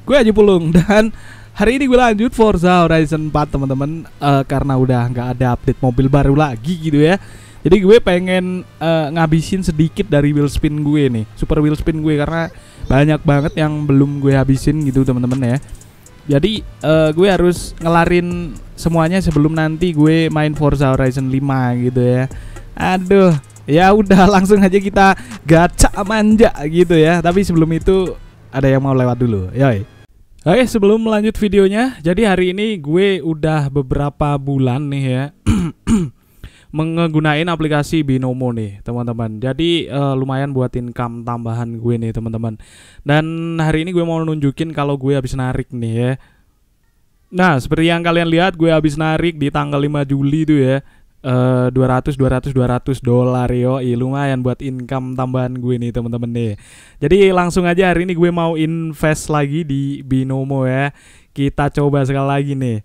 Gue Haji Pulung dan hari ini gue lanjut Forza Horizon 4 teman-teman, karena udah nggak ada update mobil baru lagi gitu ya. Jadi gue pengen ngabisin sedikit dari wheel spin gue nih, super wheel spin gue, karena banyak banget yang belum gue habisin gitu teman-teman ya. Jadi gue harus ngelarin semuanya sebelum nanti gue main Forza Horizon 5 gitu ya. Aduh, ya udah langsung aja kita gacha manja gitu ya. Tapi sebelum itu ada yang mau lewat dulu, yoi. Oke, sebelum melanjut videonya, jadi hari ini gue udah beberapa bulan nih ya menggunain aplikasi Binomo nih teman-teman. Jadi lumayan buat income tambahan gue nih teman-teman. Dan hari ini gue mau nunjukin kalau gue habis narik nih ya. Nah, seperti yang kalian lihat, gue habis narik di tanggal 5 Juli tuh ya. 200 dolar yo, lumayan buat income tambahan gue nih teman-teman nih. Jadi langsung aja hari ini gue mau invest lagi di Binomo ya. Kita coba sekali lagi nih.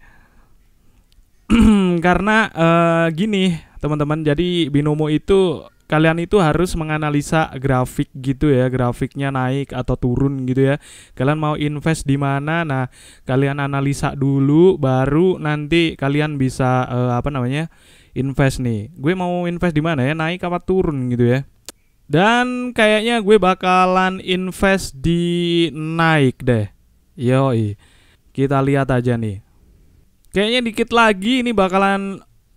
Karena gini teman-teman, jadi Binomo itu kalian itu harus menganalisa grafik gitu ya, grafiknya naik atau turun gitu ya. Kalian mau invest di mana? Nah, kalian analisa dulu, baru nanti kalian bisa invest nih. Gue mau invest di mana ya? Naik apa turun gitu ya. Dan kayaknya gue bakalan invest di naik deh. Yoi. Kita lihat aja nih. Kayaknya dikit lagi ini bakalan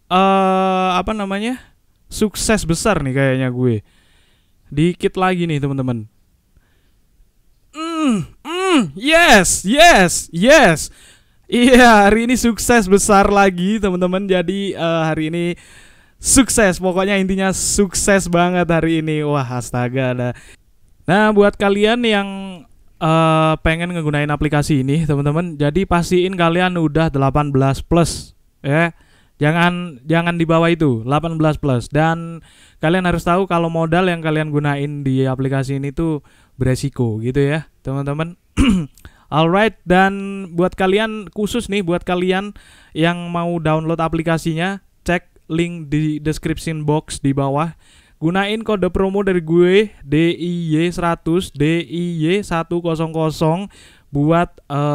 sukses besar nih kayaknya gue. Dikit lagi nih teman-teman. Yes. Iya, hari ini sukses besar lagi teman-teman. Jadi hari ini sukses, pokoknya intinya sukses banget hari ini. Wah, astaga. Nah, buat kalian yang pengen ngegunain aplikasi ini teman-teman, jadi pastiin kalian udah 18 plus ya. Jangan di bawah itu, 18 plus. Dan kalian harus tahu kalau modal yang kalian gunain di aplikasi ini tuh beresiko gitu ya teman-teman. Alright, dan buat kalian khusus nih, buat kalian yang mau download aplikasinya, cek link di description box di bawah. Gunain kode promo dari gue DIY100 DIY100 buat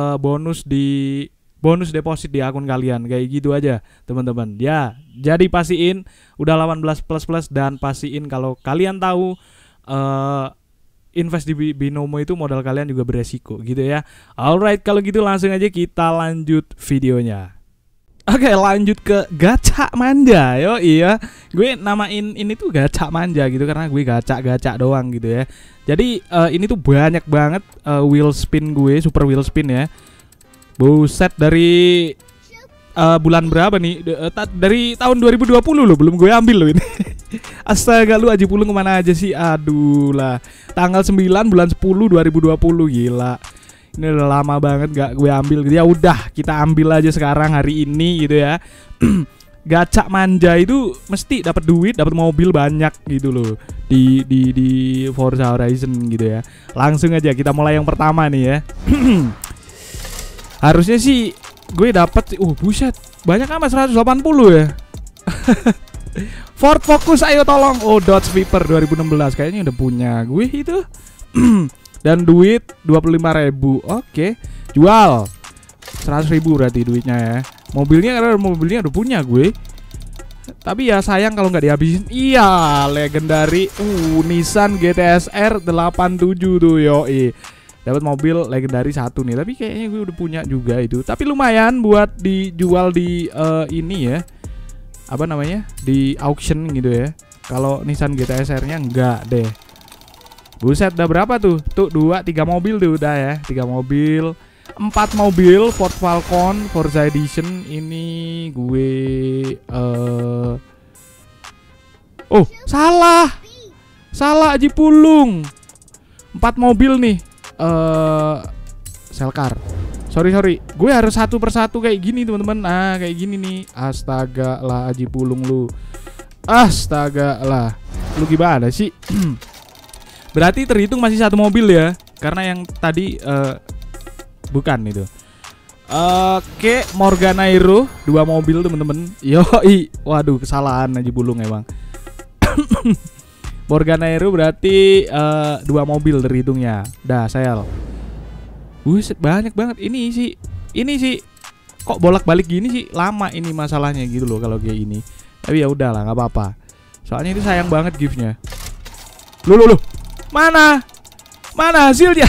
bonus deposit di akun kalian. Kayak gitu aja teman-teman ya. Jadi pastiin udah 18 plus dan pastiin kalau kalian tahu invest di Binomo itu modal kalian juga beresiko gitu ya. Alright, kalau gitu langsung aja kita lanjut videonya. Oke, lanjut ke gacha manja. Yo iya, gue namain ini tuh gacha manja gitu karena gue gacha doang gitu ya. Jadi ini tuh banyak banget wheel spin gue, super wheel spin ya. Buset, dari bulan berapa nih? Dari tahun 2020 loh, belum gue ambil loh ini. Astaga, lu Haji Pulung kemana aja sih? Aduh lah. Tanggal 9 bulan 10 2020, gila. Ini udah lama banget gak gue ambil. Ya udah, kita ambil aja sekarang hari ini gitu ya. Gacha manja itu mesti dapat duit, dapat mobil banyak gitu loh di Forza Horizon gitu ya. Langsung aja kita mulai yang pertama nih ya. Harusnya sih gue dapat, buset, banyak amat 180 ya. Ford Focus, ayo tolong. Dodge Viper 2016 kayaknya udah punya gue itu. Dan duit 25.000. Oke, jual 100.000 berarti duitnya ya. Mobilnya, karena mobilnya udah punya gue. Tapi ya sayang kalau nggak dihabisin. Iya, legendary Nissan GTSR 87 tuh, yoi. Dapat mobil legendary satu nih. Tapi kayaknya gue udah punya juga itu. Tapi lumayan buat dijual di ini ya, di auction gitu ya. Kalau Nissan GTSR-nya enggak deh. Buset, udah berapa tuh? Tuh 3 mobil tuh udah ya. 3 mobil, 4 mobil Ford Falcon Forza Edition. Ini gue salah Haji Pulung. 4 mobil nih. Selcar. Sorry. Gue harus satu persatu kayak gini teman-teman. Nah, kayak gini nih. Astaga lah Haji Pulung lu. Astaga lah. Lu gimana sih? Berarti terhitung masih satu mobil ya. Karena yang tadi bukan itu. Oke, Morganairo 2 mobil teman-teman. Yoi. Waduh, kesalahan Haji Pulung emang. Morganairo berarti 2 mobil terhitungnya. Dah, sel. Buset, banyak banget. Ini sih kok bolak-balik gini sih, lama ini masalahnya gitu loh kalau kayak ini. Tapi ya udahlah, nggak apa-apa. Soalnya itu sayang banget giftnya. Loh. Mana hasilnya?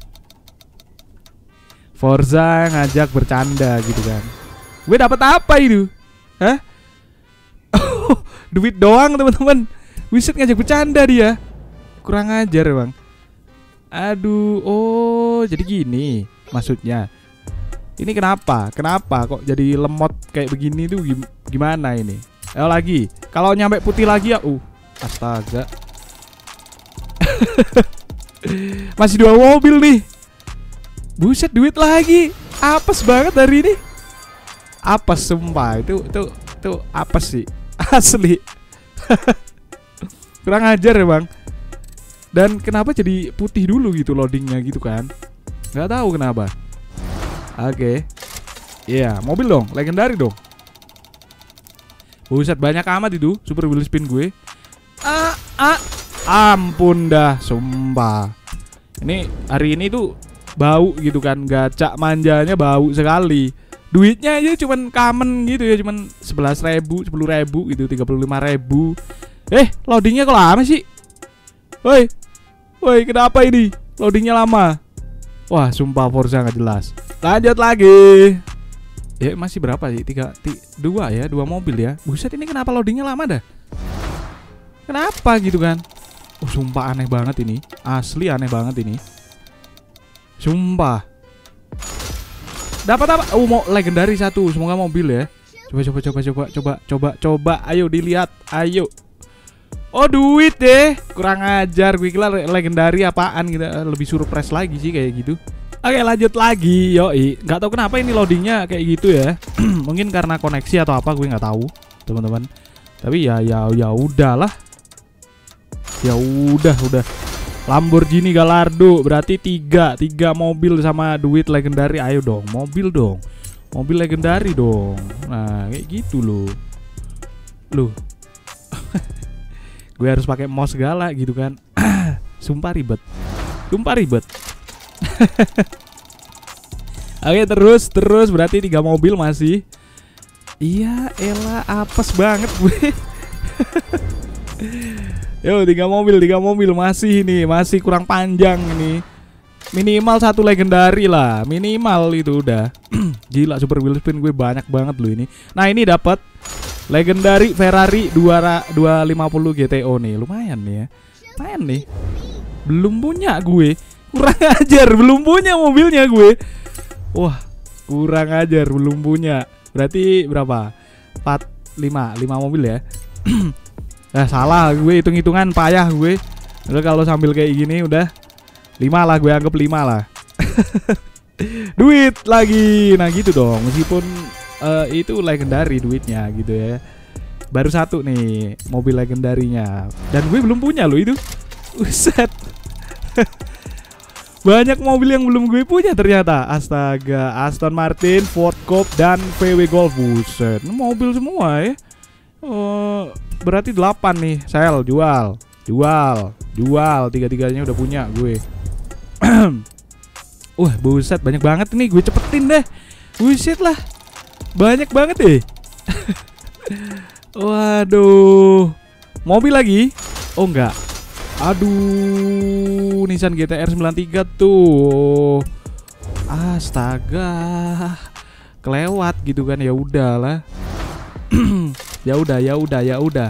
Forza ngajak bercanda gitu kan. Gue dapat apa itu? Hah? Duit doang teman-teman. Wiset ngajak bercanda dia. Kurang ajar bang. Aduh, oh jadi gini maksudnya. Ini kenapa kok jadi lemot kayak begini tuh, gimana ini? Ayo lagi. Kalau nyampe putih lagi ya, astaga. Masih 2 mobil nih. Buset, duit lagi. Apes banget hari ini. Apes sumpah. Itu apes sih. Asli. Kurang ajar ya bang. Dan kenapa jadi putih dulu gitu loadingnya gitu kan? Nggak tahu kenapa. Oke. Iya, mobil dong, legendary dong. Buset, banyak amat itu super wheel spin gue. Ampun dah, sumpah. Ini hari ini tuh bau gitu kan, gacha manjanya bau sekali. Duitnya aja cuman common gitu ya, cuman 11.000, 10.000 gitu, 35.000. Loadingnya kok lama sih? Woi, kenapa ini? Loadingnya lama. Wah, sumpah Forza nggak jelas. Lanjut lagi. Ya masih berapa sih? 2 ya, 2 mobil ya. Buset, ini kenapa loadingnya lama dah? Kenapa gitu kan? Sumpah aneh banget ini. Asli aneh banget ini. Sumpah. Dapat apa? Mau legendary 1. Semoga mobil ya. Coba. Ayo dilihat. Ayo. Oh, duit deh. Kurang ajar. Gue kira legendary apaan gitu. Lebih surprise lagi sih kayak gitu. Oke, lanjut lagi. Yoi. Nggak tahu kenapa ini loadingnya kayak gitu ya. Mungkin karena koneksi atau apa, gue nggak tahu, teman-teman. Tapi ya udahlah. Ya udah. Lamborghini Gallardo berarti 3 mobil sama duit legendary. Ayo dong, mobil dong. Mobil legendary dong. Nah, kayak gitu loh. Gue harus pakai mouse segala gitu kan. Sumpah ribet. Oke, terus berarti 3 mobil masih. Iya, elah apes banget gue. Yo, 3 mobil masih nih, masih kurang panjang ini. Minimal 1 legendary lah, minimal itu udah. Gila, super wheel spin gue banyak banget loh ini. Nah, ini dapat legendary Ferrari 250 GTO nih, lumayan nih ya. Lumayan nih. Belum punya gue. Kurang ajar, belum punya mobilnya gue. Wah, kurang ajar, belum punya. Berarti berapa? 5 mobil ya. Salah gue, hitung-hitungan payah gue. Udah kalau sambil kayak gini udah 5 lah, gue anggap 5 lah. Duit lagi. Nah gitu dong, meskipun itu legendary duitnya gitu ya. Baru 1 nih mobil legendarinya. Dan gue belum punya loh itu. Uset. Banyak mobil yang belum gue punya ternyata. Astaga, Aston Martin, Ford Coupe, dan VW Golf. Buset, ini mobil semua ya. Berarti 8 nih. Sel, jual. 3-tiganya udah punya gue. Buset, banyak banget nih. Gue cepetin deh. Buset lah, banyak banget deh. Waduh. Mobil lagi? Oh enggak. Aduh, Nissan GT-R 93 tuh. Astaga. Kelewat gitu kan, ya udahlah. Ya udah.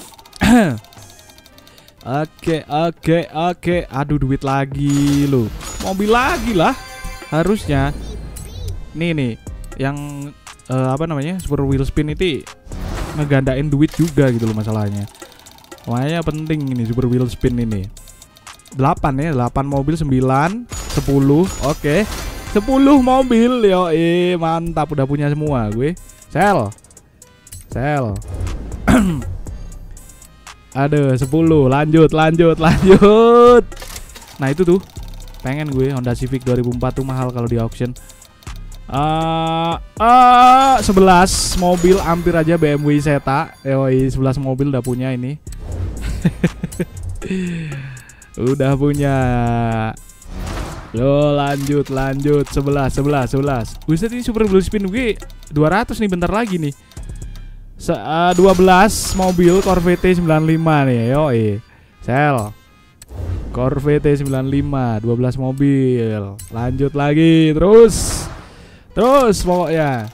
Oke. Aduh, duit lagi loh. Mobil lagi lah harusnya. Nih yang super wheel spin itu ngegandain duit juga gitu loh masalahnya. Makanya penting ini super wheel spin ini. 8 ya, 8 mobil, 9, 10. Oke. 10 mobil. Yo, mantap, udah punya semua gue. Sel. Aduh, 10. Lanjut. Nah, itu tuh pengen gue Honda Civic 2004 tuh mahal kalau di auction. 11 mobil, hampir aja BMW Zeta. Yoi, 11 mobil udah punya ini. Udah punya. Yo lanjut 11. Buset, ini super wheel spin gue 200 nih bentar lagi nih. 12 mobil Corvette 95 nih. Yo sel Corvette 95 12 mobil. Lanjut lagi terus pokoknya.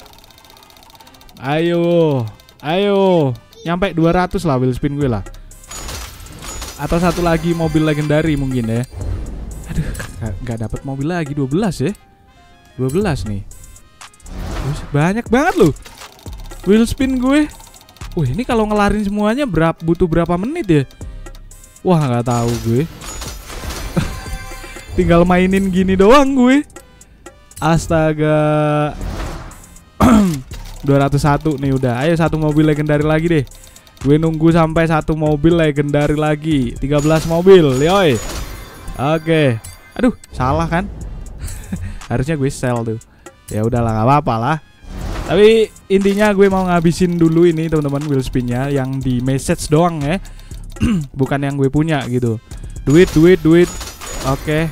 Ayo nyampe 200 lah wheel spin gue lah. Atau satu lagi mobil legendary mungkin ya. Aduh, nggak dapat mobil lagi. 12 ya. 12 nih. Banyak banget loh wheel spin gue. Wih, ini kalau ngelarin semuanya butuh berapa menit ya? Wah, nggak tahu gue. Tinggal mainin gini doang gue. Astaga. 201 nih udah. Ayo satu mobil legendary lagi deh. Gue nunggu sampai satu mobil legendary lagi. 13 mobil, yoi. Oke. Aduh, salah kan? Harusnya gue sell tuh. Ya udahlah, nggak apa-apa lah. Tapi intinya gue mau ngabisin dulu ini teman-teman wheel spinnya yang di message doang ya. Bukan yang gue punya gitu. Duit. Oke.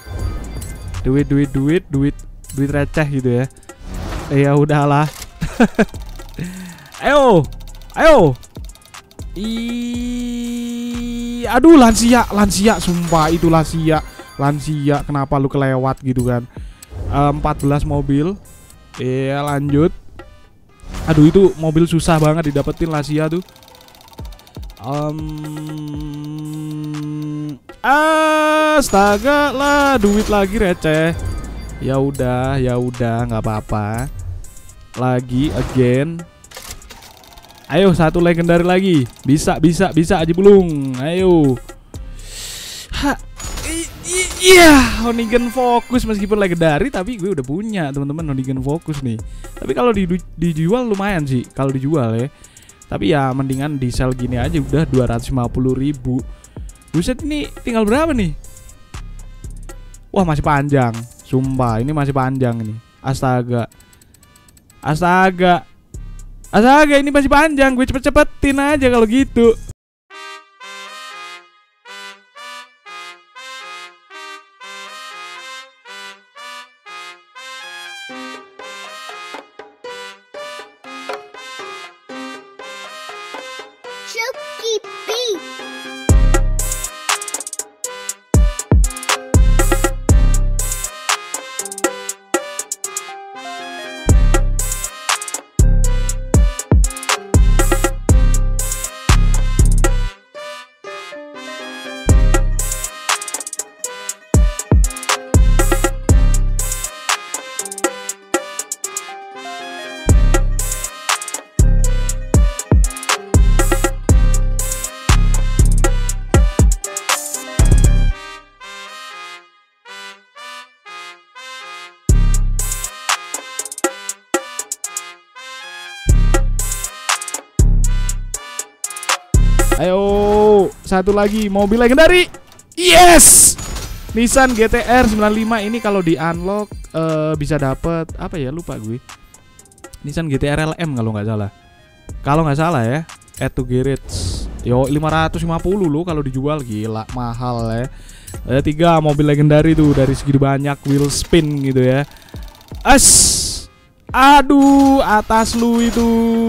Duit receh gitu ya. Ya udahlah. Ayo. Aduh, Lansia sumpah itu Lansia kenapa lu kelewat gitu kan. 14 mobil. Iya, lanjut. Aduh, itu mobil susah banget didapetin Lansia tuh. Astaga lah, duit lagi receh. Ya udah, nggak apa-apa. Lagi again. Ayo satu legendary lagi. Bisa Aji Bulung. Ayo. Iya, Honeygan Focus meskipun legendary tapi gue udah punya teman-teman Honeygan Focus nih. Tapi kalau dijual lumayan sih kalau dijual ya. Tapi ya mendingan di sell gini aja udah 250.000. Buset, ini tinggal berapa nih? Wah, masih panjang. Sumpah, ini masih panjang nih. Astaga, ini masih panjang. Gue cepet-cepetin aja kalau gitu. Chucky Beat. Ayo, satu lagi mobil legendary. Yes! Nissan GT-R 95 ini kalau di unlock bisa dapet apa ya, lupa gue. Nissan GT-R LM kalau nggak salah. Kalau nggak salah ya, add to garage. Yo, 550 loh kalau dijual, gila mahal ya. Ada 3 mobil legendary tuh dari segitu banyak wheel spin gitu ya. Aduh, atas lu itu.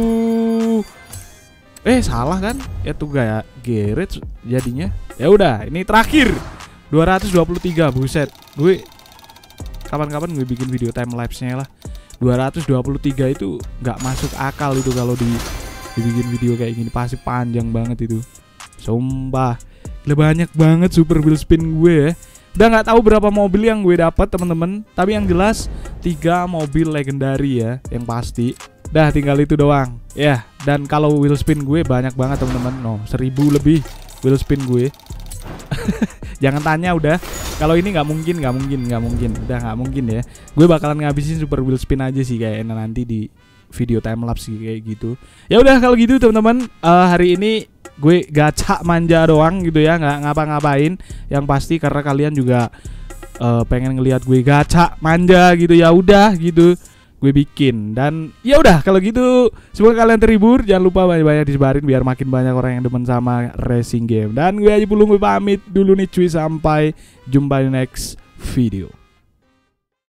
Salah kan? Itu gak garage jadinya. Ya udah, ini terakhir 223, buset. Gue kapan-kapan gue bikin video time lapse-nya lah. 223 itu nggak masuk akal itu kalau dibikin video kayak gini, pasti panjang banget itu. Sumpah, banyak banget super wheel spin gue ya. Udah nggak tahu berapa mobil yang gue dapat teman-teman, tapi yang jelas 3 mobil legendary ya, yang pasti. Dah tinggal itu doang ya. Dan kalau wheel spin gue banyak banget teman-teman, 1000 lebih wheel spin gue. Jangan tanya udah. Kalau ini nggak mungkin. Udah nggak mungkin ya. Gue bakalan ngabisin super wheel spin aja sih kayaknya nanti di video time lapse kayak gitu. Ya udah kalau gitu teman-teman, hari ini gue gacha manja doang gitu ya, nggak ngapa-ngapain. Yang pasti karena kalian juga pengen ngelihat gue gacha manja gitu, ya udah gitu gue bikin. Dan ya udah kalau gitu, semoga kalian terhibur. Jangan lupa banyak-banyak disebarin biar makin banyak orang yang demen sama racing game. Dan gue Aji Bulung, gue pamit dulu nih cuy, sampai jumpa di next video.